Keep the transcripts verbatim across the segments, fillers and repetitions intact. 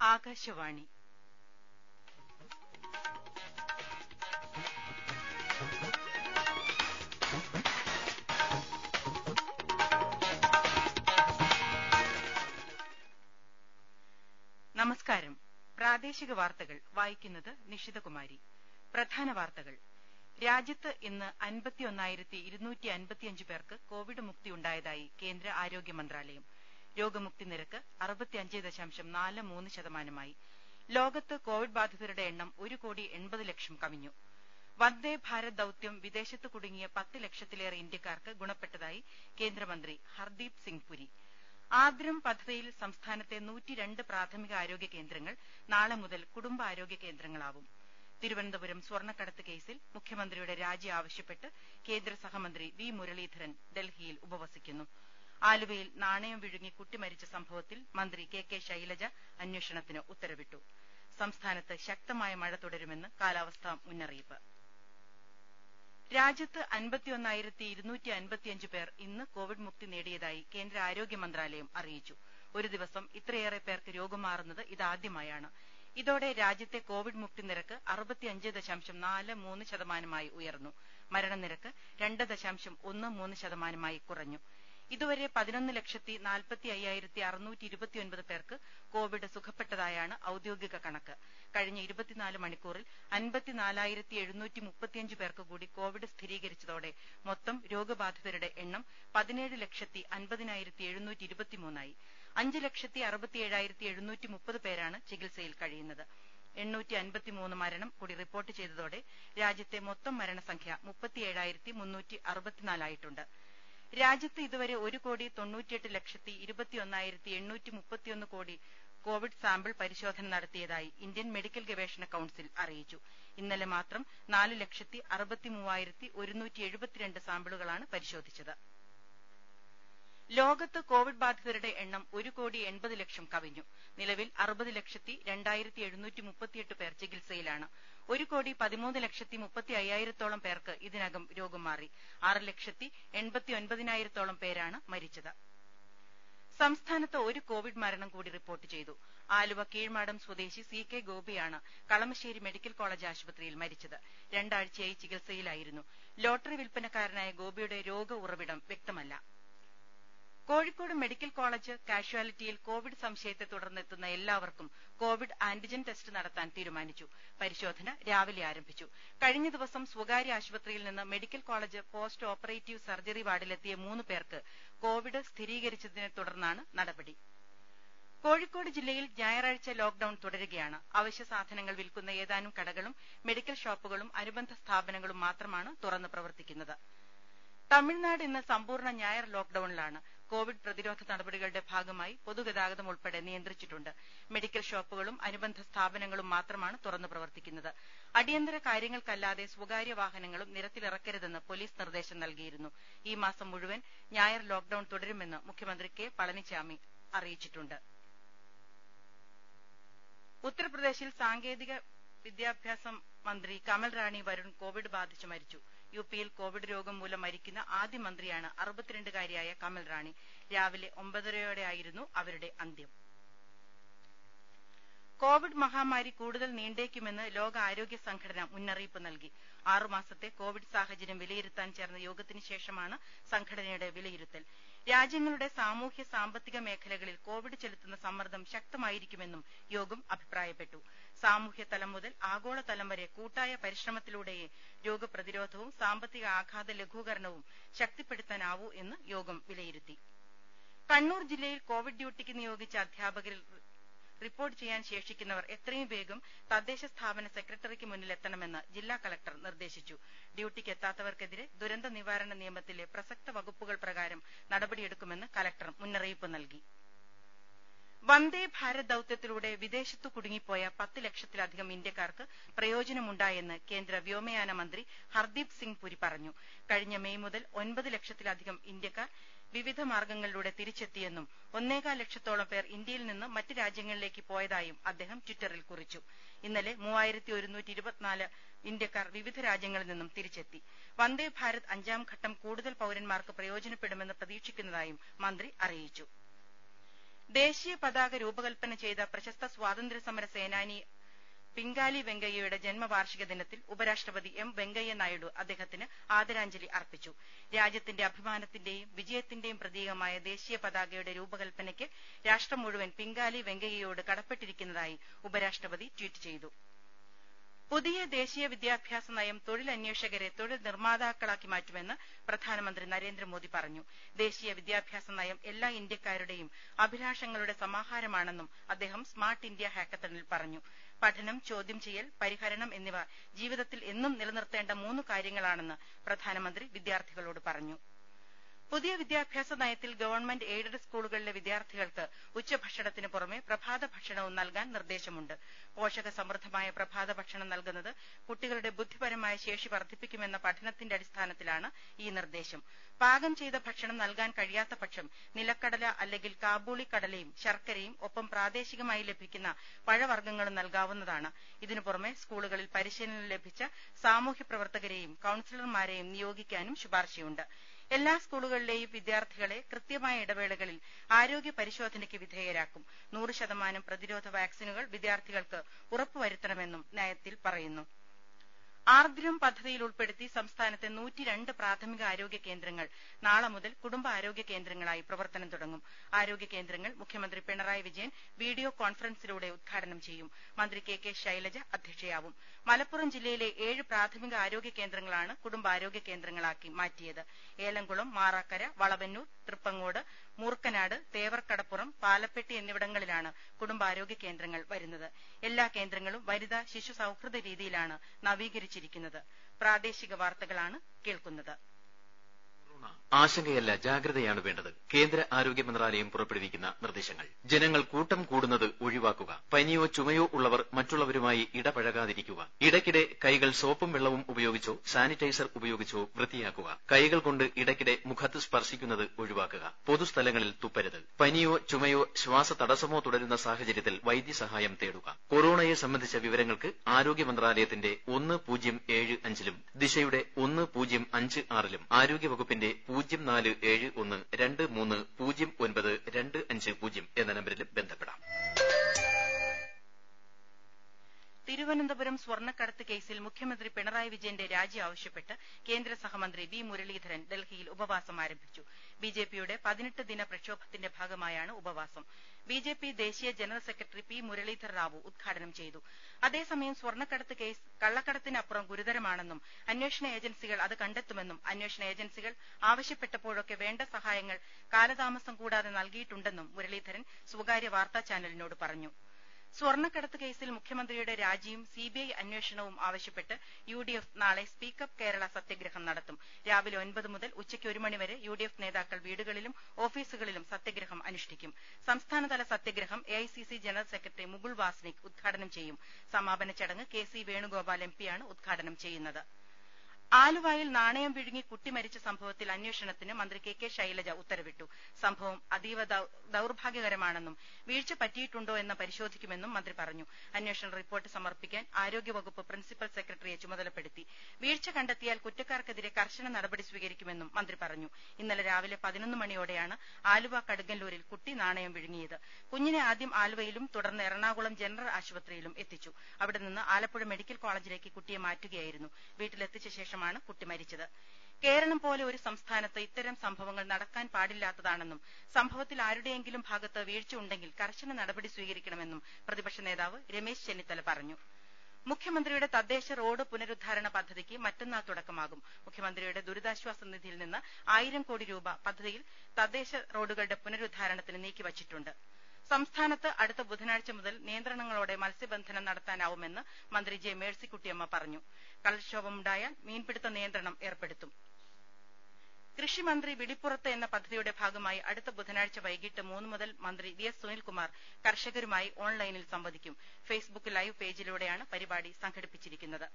ആകാശവാണി നമസ്കാരം. പ്രാദേശിക വാർത്തകൾ വായിക്കുന്നത് നിഷിതകുമാരി. പ്രധാന വാർത്തകൾ. രാജ്യത്ത് ഇന്ന് അൻപത്തിയൊന്നായിരത്തി ഇരുന്നൂറ്റി അൻപത്തിയഞ്ച് പേർക്ക് കോവിഡ് മുക്തിയുണ്ടായതായി കേന്ദ്ര ആരോഗ്യ മന്ത്രാലയം. രോഗമുക്തി നിരക്ക് അറുപത്തിയഞ്ച് ദശാംശം നാല് മൂന്ന് ശതമാനമായി. ലോകത്ത് കോവിഡ് ബാധിതരുടെ എണ്ണം ഒരു കോടി എൺപത് ലക്ഷം കവിഞ്ഞു. വന്ദേ ഭാരത് ദൌത്യം വിദേശത്ത് കുടുങ്ങിയ പത്ത് ലക്ഷത്തിലേറെ ഇന്ത്യക്കാർക്ക് ഗുണപ്പെട്ടതായി കേന്ദ്രമന്ത്രി ഹർദീപ് സിംഗ് പുരി. ആദ്രം പദ്ധതിയിൽ സംസ്ഥാനത്തെ നൂറ്റിരണ്ട് പ്രാഥമിക ആരോഗ്യ കേന്ദ്രങ്ങൾ നാളെ മുതൽ കുടുംബാരോഗ്യ കേന്ദ്രങ്ങളാവും. തിരുവനന്തപുരം സ്വർണ്ണക്കടത്ത് കേസിൽ മുഖ്യമന്ത്രിയുടെ രാജി ആവശ്യപ്പെട്ട് കേന്ദ്ര സഹമന്ത്രി വി മുരളീധരൻ ഡൽഹിയിൽ ഉപവസിക്കുന്നു. ആലുവയിൽ നാണയം വിഴുങ്ങി കുട്ടി മരിച്ച സംഭവത്തിൽ മന്ത്രി കെ കെ ശൈലജ അന്വേഷണത്തിന് ഉത്തരവിട്ടു. സംസ്ഥാനത്ത് ശക്തമായ മഴ തുടരുമെന്ന് കാലാവസ്ഥാ മുന്നറിയിപ്പ്. രാജ്യത്ത് അൻപത്തിയൊന്നായിരത്തി ഇരുന്നൂറ്റി അൻപത്തിയഞ്ച് പേർ ഇന്ന് കോവിഡ് മുക്തി നേടിയതായി കേന്ദ്ര ആരോഗ്യ മന്ത്രാലയം അറിയിച്ചു. ഒരു ദിവസം ഇത്രയേറെ പേർക്ക് രോഗം മാറുന്നത് ഇതാദ്യമായാണ്. ഇതോടെ രാജ്യത്തെ കോവിഡ് മുക്തി നിരക്ക് അറുപത്തിയഞ്ച് ദശാംശം നാല് മൂന്ന് ശതമാനമായി ഉയർന്നു. മരണനിരക്ക് രണ്ട് ദശാംശം ഒന്ന് മൂന്ന് ശതമാനമായി കുറഞ്ഞു. ഇതുവരെ പതിനൊന്ന് ലക്ഷത്തി നാൽപ്പത്തി അയ്യായിരത്തി അറുന്നൂറ്റി ഇരുപത്തിയൊൻപത് പേർക്ക് കോവിഡ് സുഖപ്പെട്ടതായാണ് ഔദ്യോഗിക കണക്ക്. കഴിഞ്ഞ ഇരുപത്തിനാല് മണിക്കൂറിൽ അൻപത്തിനാലായിരത്തി എഴുന്നൂറ്റി മുപ്പത്തിയഞ്ച് പേർക്ക് കൂടി കോവിഡ് സ്ഥിരീകരിച്ചതോടെ മൊത്തം രോഗബാധിതരുടെ എണ്ണം പതിനേഴ് ലക്ഷത്തി അൻപതിനായിരത്തി എഴുന്നൂറ്റി ഇരുപത്തിമൂന്നായി. അഞ്ച് ലക്ഷത്തി അറുപത്തിയേഴായിരത്തി എഴുന്നൂറ്റി മുപ്പത് പേരാണ് ചികിത്സയിൽ കഴിയുന്നത്. എണ്ണൂറ്റി അൻപത്തിമൂന്ന് മരണം കൂടി റിപ്പോർട്ട് ചെയ്തതോടെ രാജ്യത്തെ മൊത്തം മരണസംഖ്യ മുപ്പത്തിയേഴായിരത്തി മുന്നൂറ്റി അറുപത്തിനാലായിട്ടുണ്ട്. രാജ്യത്ത് ഇതുവരെ ഒരു കോടി തൊണ്ണൂറ്റിയെട്ട് ലക്ഷത്തി ഇരുപത്തിയൊന്നായിരത്തി എണ്ണൂറ്റി മുപ്പത്തിയൊന്ന് കോടി കോവിഡ് സാമ്പിൾ പരിശോധന നടത്തിയതായി ഇന്ത്യൻ മെഡിക്കൽ ഗവേഷണ കൌൺസിൽ അറിയിച്ചു. ഇന്നലെ മാത്രം നാല് ലക്ഷത്തി അറുപത്തി മൂവായിരത്തി ഒരുന്നൂറ്റി എഴുപത്തിരണ്ട് സാമ്പിളുകളാണ് പരിശോധിച്ചത്. ലോകത്ത് കോവിഡ് ബാധിതരുടെ എണ്ണം ഒരു കോടി എൺപത് ലക്ഷം കവിഞ്ഞു. നിലവിൽ അറുപത് ലക്ഷത്തി രണ്ടായിരത്തി എഴുന്നൂറ്റി മുപ്പത്തിയെട്ട് പേർ ചികിത്സയിലാണ്. ഒരു കോടി പതിമൂന്ന് ലക്ഷത്തി മുപ്പത്തി അയ്യായിരത്തോളം പേർക്ക് ഇതിനകം രോഗം മാറി. ആറ് ലക്ഷത്തി എൺപത്തി ഒൻപതിനായിരത്തോളം പേരാണ് മരിച്ചത്. സംസ്ഥാനത്ത് ഒരു കോവിഡ് മരണം കൂടി റിപ്പോർട്ട് ചെയ്തു. ആലുവ കീഴ്മാടം സ്വദേശി സി കെ ഗോപിയാണ് കളമശ്ശേരി മെഡിക്കൽ കോളജ് ആശുപത്രിയിൽ മരിച്ചത്. രണ്ടാഴ്ചയായി ചികിത്സയിലായിരുന്നു. ലോട്ടറി വിൽപ്പനക്കാരനായ ഗോപിയുടെ രോഗ ഉറവിടം വ്യക്തമല്ല. കോഴിക്കോട് മെഡിക്കൽ കോളജ് കാഷ്വാലിറ്റിയിൽ കോവിഡ് സംശയത്തെ തുടർന്നെത്തുന്ന എല്ലാവർക്കും കോവിഡ് ആന്റിജൻ ടെസ്റ്റ് നടത്താൻ തീരുമാനിച്ചു. പരിശോധന രാവിലെ ആരംഭിച്ചു. കഴിഞ്ഞ ദിവസം സ്വകാര്യ ആശുപത്രിയിൽ നിന്ന് medical college post operative surgery വാർഡിലെത്തിയ മൂന്ന് പേർക്ക് കോവിഡ് സ്ഥിരീകരിച്ചതിനെ തുടർന്നാണ് നടപടി. കോഴിക്കോട് ജില്ലയിൽ ഞായറാഴ്ച ലോക്ഡൌൺ തുടരുകയാണ്. അവശ്യ സാധനങ്ങൾ വിൽക്കുന്ന ഏതാനും കടകളും മെഡിക്കൽ ഷോപ്പുകളും അനുബന്ധ സ്ഥാപനങ്ങളും മാത്രമാണ് തുറന്ന് പ്രവർത്തിക്കുന്നത്. തമിഴ്നാട് ഇന്ന് സമ്പൂർണ്ണ ഞായർ ലോക്ഡൌണിലാണ്. കോവിഡ് പ്രതിരോധ നടപടികളുടെ ഭാഗമായി പൊതുഗതാഗതം ഉൾപ്പെടെ നിയന്ത്രിച്ചിട്ടുണ്ട്. മെഡിക്കൽ ഷോപ്പുകളും അനുബന്ധ സ്ഥാപനങ്ങളും മാത്രമാണ് തുറന്നു പ്രവർത്തിക്കുന്നത്. അടിയന്തര കാര്യങ്ങൾക്കല്ലാതെ സ്വകാര്യ വാഹനങ്ങളും നിരത്തിലിറക്കരുതെന്ന് പോലീസ് നിർദ്ദേശം നൽകിയിരുന്നു. ഈ മാസം മുഴുവൻ ഞായർ ലോക്ഡൌൺ തുടരുമെന്ന് മുഖ്യമന്ത്രി കെ പളനിസ്വാമി അറിയിച്ചിട്ടുണ്ട്. ഉത്തർപ്രദേശിൽ സാങ്കേതിക വിദ്യാഭ്യാസ മന്ത്രി കമൽ റാണി വരുൺ കോവിഡ് ബാധിച്ച് മരിച്ചു. യു പിയിൽ കോവിഡ് രോഗം മൂലം മരിക്കുന്ന ആദ്യ മന്ത്രിയാണ് അറുപത്തിരണ്ടുകാരിയായ കമൽ റാണി. രാവിലെ ഒമ്പതരയോടെയായിരുന്നു അവരുടെ അന്ത്യം. കോവിഡ് മഹാമാരി കൂടുതൽ നീണ്ടേക്കുമെന്ന് ലോകാരോഗ്യ സംഘടന മുന്നറിയിപ്പ് നൽകി. ആറുമാസത്തെ കോവിഡ് സാഹചര്യം വിലയിരുത്താൻ ചേർന്ന യോഗത്തിന് ശേഷമാണ് സംഘടനയുടെ വിലയിരുത്തൽ. രാജ്യങ്ങളുടെ സാമൂഹ്യ സാമ്പത്തിക മേഖലകളിൽ കോവിഡ് ചെലുത്തുന്ന സമ്മർദ്ദം ശക്തമായിരിക്കുമെന്നും യോഗം അഭിപ്രായപ്പെട്ടു. സാമൂഹ്യ തലം മുതൽ ആഗോളതലം വരെ കൂട്ടായ പരിശ്രമത്തിലൂടെയേ രോഗപ്രതിരോധവും സാമ്പത്തിക ആഘാത ലഘൂകരണവും ശക്തിപ്പെടുത്താനാവൂ എന്ന് യോഗം വിലയിരുത്തി. കണ്ണൂർ ജില്ലയിൽ കോവിഡ് ഡ്യൂട്ടിക്ക് നിയോഗിച്ച അധ്യാപകരിൽ റിപ്പോർട്ട് ചെയ്യാൻ ശേഷിക്കുന്നവർ എത്രയും വേഗം തദ്ദേശ സ്ഥാപന സെക്രട്ടറിക്ക് മുന്നിലെത്തണമെന്ന് ജില്ലാ കലക്ടർ നിർദ്ദേശിച്ചു. ഡ്യൂട്ടിക്കെത്താത്തവർക്കെതിരെ ദുരന്ത നിവാരണ നിയമത്തിലെ പ്രസക്ത വകുപ്പുകൾ പ്രകാരം നടപടിയെടുക്കുമെന്ന് കലക്ടർ മുന്നറിയിപ്പ് നൽകി. വന്ദേ ഭാരത് ദൌത്യത്തിലൂടെ വിദേശത്തു കുടുങ്ങിപ്പോയ പത്ത് ലക്ഷത്തിലധികം ഇന്ത്യക്കാർക്ക് പ്രയോജനമുണ്ടായെന്ന് കേന്ദ്ര വ്യോമയാന മന്ത്രി ഹർദീപ് സിംഗ് പുരി പറഞ്ഞു. കഴിഞ്ഞ മെയ് മുതൽ ഒൻപത് ലക്ഷത്തിലധികം ഇന്ത്യക്കാർ വിവിധ മാർഗങ്ങളിലൂടെ തിരിച്ചെത്തിയെന്നും ഒന്നേകാൽ ലക്ഷത്തോളം പേർ ഇന്ത്യയിൽ നിന്ന് മറ്റ് രാജ്യങ്ങളിലേക്ക് പോയതായും അദ്ദേഹം ട്വിറ്ററിൽ കുറിച്ചു. ഇന്നലെ മൂവായിരത്തി ഒരുന്നൂറ്റി ഇരുപത്തിനാല് ഇന്ത്യക്കാർ വിവിധ രാജ്യങ്ങളിൽ നിന്നും തിരിച്ചെത്തി. വന്ദേ ഭാരത് അഞ്ചാം ഘട്ടം കൂടുതൽ പൌരന്മാർക്ക് പ്രയോജനപ്പെടുമെന്ന് പ്രതീക്ഷിക്കുന്നതായും മന്ത്രി അറിയിച്ചു. ദേശീയ പതാക രൂപകൽപ്പന ചെയ്ത പ്രശസ്ത സ്വാതന്ത്ര്യ സമര സേനാനി പിംഗാലി വെങ്കയ്യയുടെ ജന്മവാർഷിക ദിനത്തിൽ ഉപരാഷ്ട്രപതി എം വെങ്കയ്യ നായിഡു അദ്ദേഹത്തിന് ആദരാഞ്ജലി അർപ്പിച്ചു. രാജ്യത്തിന്റെ അഭിമാനത്തിന്റെയും വിജയത്തിന്റെയും പ്രതീകമായ ദേശീയ പതാകയുടെ രൂപകൽപ്പനയ്ക്ക് രാഷ്ട്രം മുഴുവൻ പിംഗാലി വെങ്കയ്യയോട് കടപ്പെട്ടിരിക്കുന്നതായി ഉപരാഷ്ട്രപതി ട്വീറ്റ് ചെയ്തു. പുതിയ ദേശീയ വിദ്യാഭ്യാസ നയം തൊഴിലന്വേഷകരെ തൊഴിൽ നിർമ്മാതാക്കളാക്കി മാറ്റുമെന്ന് പ്രധാനമന്ത്രി നരേന്ദ്രമോദി പറഞ്ഞു. ദേശീയ വിദ്യാഭ്യാസ നയം എല്ലാ ഇന്ത്യക്കാരുടെയും അഭിലാഷങ്ങളുടെ സമാഹാരമാണെന്നും അദ്ദേഹം സ്മാർട്ട് ഇന്ത്യ ഹാക്കത്തണിൽ പറഞ്ഞു. പഠനം, ചോദ്യം ചെയ്യൽ, പരിഹരണം എന്നിവ ജീവിതത്തിൽ എന്നും നിലനിർത്തേണ്ട മൂന്ന് കാര്യങ്ങളാണെന്ന് പ്രധാനമന്ത്രി വിദ്യാർത്ഥികളോട് പറഞ്ഞു. പുതിയ വിദ്യാഭ്യാസ നയത്തിൽ ഗവൺമെന്റ് എയ്ഡഡ് സ്കൂളുകളിലെ വിദ്യാർത്ഥികൾക്ക് ഉച്ചഭക്ഷണത്തിന് പുറമെ പ്രഭാത ഭക്ഷണവും നൽകാൻ നിർദ്ദേശമുണ്ട്. പോഷക സമൃദ്ധമായ പ്രഭാത ഭക്ഷണം നൽകുന്നത് കുട്ടികളുടെ ബുദ്ധിപരമായ ശേഷി വർദ്ധിപ്പിക്കുമെന്ന പഠനത്തിന്റെ അടിസ്ഥാനത്തിലാണ് ഈ നിർദ്ദേശം. പാകം ചെയ്ത ഭക്ഷണം നൽകാൻ കഴിയാത്ത പക്ഷം നിലക്കടല അല്ലെങ്കിൽ കാബൂളി കടലയും ശർക്കരയും ഒപ്പം പ്രാദേശികമായി ലഭിക്കുന്ന പഴവർഗ്ഗങ്ങളും നൽകാവുന്നതാണ്. ഇതിനു പുറമെ സ്കൂളുകളിൽ പരിശീലനം ലഭിച്ച സാമൂഹ്യ പ്രവർത്തകരെയും കൌൺസിലർമാരെയും നിയോഗിക്കാനും ശുപാർശയുണ്ട്. എല്ലാ സ്കൂളുകളിലെയും വിദ്യാർത്ഥികളെ കൃത്യമായ ഇടവേളകളിൽ ആരോഗ്യ പരിശോധനയ്ക്ക് വിധേയരാക്കും. നൂറ് ശതമാനം പ്രതിരോധ വാക്സിനുകൾ വിദ്യാർത്ഥികൾക്ക് ഉറപ്പുവരുത്തണമെന്നും നയത്തിൽ പറയുന്നു. ആർദ്രം പദ്ധതിയിൽ ഉൾപ്പെടുത്തി സംസ്ഥാനത്തെ നൂറ്റിരണ്ട് പ്രാഥമിക ആരോഗ്യ കേന്ദ്രങ്ങൾ നാളെ മുതൽ കുടുംബ ആരോഗ്യ കേന്ദ്രങ്ങളായി പ്രവർത്തനം തുടങ്ങും. ആരോഗ്യ കേന്ദ്രങ്ങൾ മുഖ്യമന്ത്രി പിണറായി വിജയൻ വീഡിയോ കോൺഫറൻസിലൂടെ ഉദ്ഘാടനം ചെയ്യും. മന്ത്രി കെ കെ ശൈലജ അധ്യക്ഷയാവും. മലപ്പുറം ജില്ലയിലെ ഏഴ് പ്രാഥമിക ആരോഗ്യ കേന്ദ്രങ്ങളാണ് കുടുംബാരോഗ്യ കേന്ദ്രങ്ങളാക്കി മാറ്റിയത്. ഏലംകുളം, മാറാക്കര, വളവന്നൂർ, തൃപ്പങ്ങോട്, മൂർക്കനാട്, തേവർക്കടപ്പുറം, പാലപ്പെട്ടി എന്നിവിടങ്ങളിലാണ് കുടുംബാരോഗ്യ കേന്ദ്രങ്ങൾ വരുന്നത്. എല്ലാ കേന്ദ്രങ്ങളും വനിതാ ശിശു സൌഹൃദ രീതിയിലാണ് നവീകരിച്ചിരിക്കുന്നത്. പ്രാദേശിക വാർത്തകളാണ് കേൾക്കുന്നത്. ആശങ്കയല്ല, ജാഗ്രതയാണ് വേണ്ടത്. കേന്ദ്ര ആരോഗ്യ മന്ത്രാലയം പുറപ്പെടുവിക്കുന്ന നിർദ്ദേശങ്ങൾ. ജനങ്ങൾ കൂട്ടം കൂടുന്നത് ഒഴിവാക്കുക. പനിയോ ചുമയോ ഉള്ളവർ മറ്റുള്ളവരുമായി ഇടപഴകാതിരിക്കുക. ഇടയ്ക്കിടെ കൈകൾ സോപ്പും വെള്ളവും ഉപയോഗിച്ചോ സാനിറ്റൈസർ ഉപയോഗിച്ചോ വൃത്തിയാക്കുക. കൈകൾ കൊണ്ട് ഇടയ്ക്കിടെ മുഖത്ത് സ്പർശിക്കുന്നത് ഒഴിവാക്കുക. പൊതുസ്ഥലങ്ങളിൽ തുപ്പരുത്. പനിയോ ചുമയോ ശ്വാസതടസ്സമോ തുടരുന്ന സാഹചര്യത്തിൽ വൈദ്യസഹായം തേടുക. കൊറോണയെ സംബന്ധിച്ച വിവരങ്ങൾക്ക് ആരോഗ്യ മന്ത്രാലയത്തിന്റെ ഒന്ന് പൂജ്യം ഏഴ് അഞ്ചിലും ദിശയുടെ ഒന്ന് പൂജ്യം അഞ്ച് ആറിലും ആരോഗ്യവകുപ്പിന്റെ പൂജ്യം നാല് ഏഴ് ഒന്ന് രണ്ട് മൂന്ന് പൂജ്യം ഒൻപത് രണ്ട് അഞ്ച് പൂജ്യം എന്ന നമ്പരിലും ബന്ധപ്പെടാം. തിരുവനന്തപുരം സ്വർണ്ണക്കടത്ത് കേസിൽ മുഖ്യമന്ത്രി പിണറായി വിജയന്റെ രാജി ആവശ്യപ്പെട്ട് കേന്ദ്ര സഹമന്ത്രി വി മുരളീധരൻ ഡൽഹിയിൽ ഉപവാസം ആരംഭിച്ചു. ബിജെപിയുടെ പതിനെട്ട് ദിന പ്രക്ഷോഭത്തിന്റെ ഭാഗമായാണ് ഉപവാസം. ബിജെപി ദേശീയ general secretary P Muralidhar Rao ഉദ്ഘാടനം ചെയ്തു. അതേസമയം സ്വർണ്ണക്കടത്ത് കേസ് കള്ളക്കടത്തിനപ്പുറം ഗുരുതരമാണെന്നും അന്വേഷണ ഏജൻസികൾ അത് കണ്ടെത്തുമെന്നും അന്വേഷണ ഏജൻസികൾ ആവശ്യപ്പെട്ടപ്പോഴൊക്കെ വേണ്ട സഹായങ്ങൾ കാലതാമസം കൂടാതെ നൽകിയിട്ടുണ്ടെന്നും മുരളീധരൻ സ്വകാര്യ വാർത്താ ചാനലിനോട് പറഞ്ഞു. സ്വർണ്ണക്കടത്ത് കേസിൽ മുഖ്യമന്ത്രിയുടെ രാജിയും സിബിഐ അന്വേഷണവും ആവശ്യപ്പെട്ട് യു ഡി എഫ് നാളെ സ്പീക്കപ്പ് കേരള സത്യഗ്രഹം നടത്തും. രാവിലെ ഒൻപത് മുതൽ ഉച്ചയ്ക്ക് ഒരു മണിവരെ യു ഡി എഫ് നേതാക്കൾ വീടുകളിലും ഓഫീസുകളിലും സത്യഗ്രഹം അനുഷ്ഠിക്കും. സംസ്ഥാനതല സത്യഗ്രഹം A I C C general secretary Mukul Wasnik ഉദ്ഘാടനം ചെയ്യും. സമാപന ചടങ്ങ് കെ സി വേണുഗോപാൽ എം പിയാണ് ഉദ്ഘാടനം ചെയ്യുന്നത്. ആലുവായിൽ നാണയം വിഴുങ്ങി കുട്ടി മരിച്ച സംഭവത്തിൽ അന്വേഷണത്തിന് മന്ത്രി കെ കെ ശൈലജ ഉത്തരവിട്ടു. സംഭവം അതീവ ദൌർഭാഗ്യകരമാണെന്നും വീഴ്ച പറ്റിയിട്ടുണ്ടോ എന്ന് പരിശോധിക്കുമെന്നും മന്ത്രി പറഞ്ഞു. അന്വേഷണ റിപ്പോർട്ട് സമർപ്പിക്കാൻ ആരോഗ്യവകുപ്പ് പ്രിൻസിപ്പൽ സെക്രട്ടറിയെ ചുമതലപ്പെടുത്തി. വീഴ്ച കണ്ടെത്തിയാൽ കുറ്റക്കാർക്കെതിരെ കർശന നടപടി സ്വീകരിക്കുമെന്നും മന്ത്രി പറഞ്ഞു. ഇന്നലെ രാവിലെ പതിനൊന്ന് മണിയോടെയാണ് ആലുവ കടുങ്ങല്ലൂരിൽ കുട്ടി നാണയം വിഴുങ്ങിയത്. കുഞ്ഞിനെ ആദ്യം ആലുവയിലും തുടർന്ന് എറണാകുളം ജനറൽ ആശുപത്രിയിലും എത്തിച്ചു. അവിടെ നിന്ന് ആലപ്പുഴ മെഡിക്കൽ കോളേജിലേക്ക് കുട്ടിയെ മാറ്റുകയായിരുന്നു. വീട്ടിലെത്തിച്ച ശേഷം ാണ് കുട്ടി മരിച്ചത്. കേരളം പോലെ ഒരു സംസ്ഥാനത്ത് ഇത്തരം സംഭവങ്ങൾ നടക്കാൻ പാടില്ലാത്തതാണെന്നും സംഭവത്തിൽ ആരുടെയെങ്കിലും ഭാഗത്ത് വീഴ്ച ഉണ്ടെങ്കിൽ കർശന നടപടി സ്വീകരിക്കണമെന്നും പ്രതിപക്ഷ നേതാവ് രമേശ് ചെന്നിത്തല പറഞ്ഞു. മുഖ്യമന്ത്രിയുടെ തദ്ദേശ റോഡ് പുനരുദ്ധാരണ പദ്ധതിക്ക് മറ്റന്നാൾ തുടക്കമാകും. മുഖ്യമന്ത്രിയുടെ ദുരിതാശ്വാസ നിധിയിൽ നിന്ന് ആയിരം കോടി രൂപ പദ്ധതിയിൽ തദ്ദേശ റോഡുകളുടെ പുനരുദ്ധാരണത്തിന് നീക്കിവച്ചിട്ടുണ്ട്. സംസ്ഥാനത്ത് അടുത്ത ബുധനാഴ്ച മുതൽ നിയന്ത്രണങ്ങളോടെ മത്സ്യബന്ധനം നടത്താനാവുമെന്ന് മന്ത്രി ജെ മേഴ്സിക്കുട്ടിയമ്മ പറഞ്ഞു. കടൽക്ഷോഭമുണ്ടായാൽ മീൻപിടുത്ത നിയന്ത്രണം ഏർപ്പെടുത്തും. കൃഷിമന്ത്രി വിളിപ്പുറത്ത് എന്ന പദ്ധതിയുടെ ഭാഗമായി അടുത്ത ബുധനാഴ്ച വൈകിട്ട് മൂന്ന് മുതൽ മന്ത്രി വി എസ് സുനിൽകുമാർ കർഷകരുമായി ഓൺലൈനിൽ സംവദിക്കും. ഫേസ്ബുക്ക് ലൈവ് പേജിലൂടെയാണ് പരിപാടി സംഘടിപ്പിച്ചിരിക്കുന്നത്.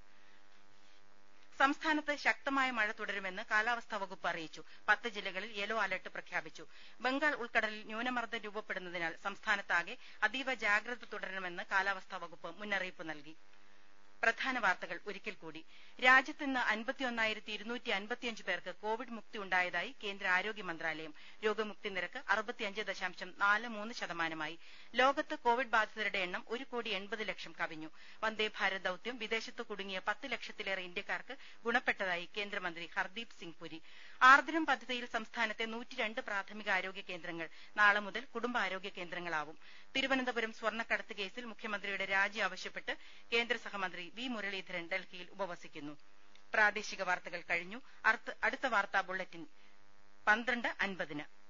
സംസ്ഥാനത്ത് ശക്തമായ മഴ തുടരുമെന്ന് കാലാവസ്ഥാ വകുപ്പ് അറിയിച്ചു. പത്ത് ജില്ലകളിൽ യെല്ലോ അലർട്ട് പ്രഖ്യാപിച്ചു. ബംഗാൾ ഉൾക്കടലിൽ ന്യൂനമർദ്ദം രൂപപ്പെടുന്നതിനാൽ സംസ്ഥാനത്താകെ അതീവ ജാഗ്രത തുടരണമെന്ന് കാലാവസ്ഥാ വകുപ്പ് മുന്നറിയിപ്പ് നൽകി. പ്രധാന വാർത്തകൾ ഒരിക്കൽ കൂടി. രാജ്യത്ത് ഇന്ന് അൻപത്തിയൊന്നായിരത്തി ഇരുന്നൂറ്റി അൻപത്തിയഞ്ച് പേർക്ക് കോവിഡ് മുക്തി ഉണ്ടായതായി കേന്ദ്ര ആരോഗ്യ മന്ത്രാലയം. രോഗമുക്തി നിരക്ക് അറുപത്തിയഞ്ച് ദശാംശം നാല് മൂന്ന് ശതമാനമായി. ലോകത്ത് കോവിഡ് ബാധിതരുടെ എണ്ണം ഒരു കോടി എൺപത് ലക്ഷം കവിഞ്ഞു. വന്ദേ ഭാരത് ദൌത്യം വിദേശത്ത് കുടുങ്ങിയ പത്ത് ലക്ഷത്തിലേറെ ഇന്ത്യക്കാർക്ക് ഗുണപ്പെട്ടതായി കേന്ദ്രമന്ത്രി ഹർദീപ് സിംഗ് പുരി. ആർദ്രം പദ്ധതിയിൽ സംസ്ഥാനത്തെ നൂറ്റിരണ്ട് പ്രാഥമിക ആരോഗ്യ കേന്ദ്രങ്ങൾ നാളെ മുതൽ കുടുംബാരോഗ്യ കേന്ദ്രങ്ങളാവും. തിരുവനന്തപുരം സ്വർണ്ണക്കടത്ത് കേസിൽ മുഖ്യമന്ത്രിയുടെ രാജി ആവശ്യപ്പെട്ട് കേന്ദ്ര സഹമന്ത്രി വി മുരളീധരൻ ഡൽഹിയിൽ ഉപവസിക്കുന്നു. പ്രാദേശിക വാർത്തകൾ കഴിഞ്ഞു. അടുത്ത വാർത്താ ബുള്ളറ്റിൻ പന്ത്രണ്ട് അൻപതിന്.